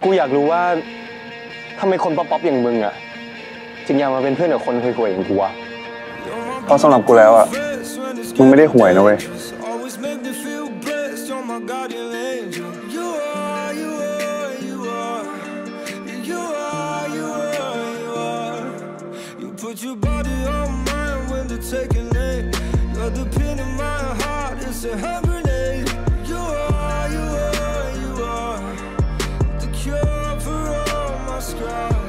กูอยากรู้ว่าทำไมคนป๊อปๆอย่างมึงอะจึงอยากมาเป็นเพื่อนกับคนห่วยๆอย่างกูอะเพราะสำหรับกูแล้วอะมึงไม่ได้ห่วยนะเว้ย Put your body on mine when they're taking aim. You're the pin in my heart, it's a hand grenade. You are the cure for all my scars.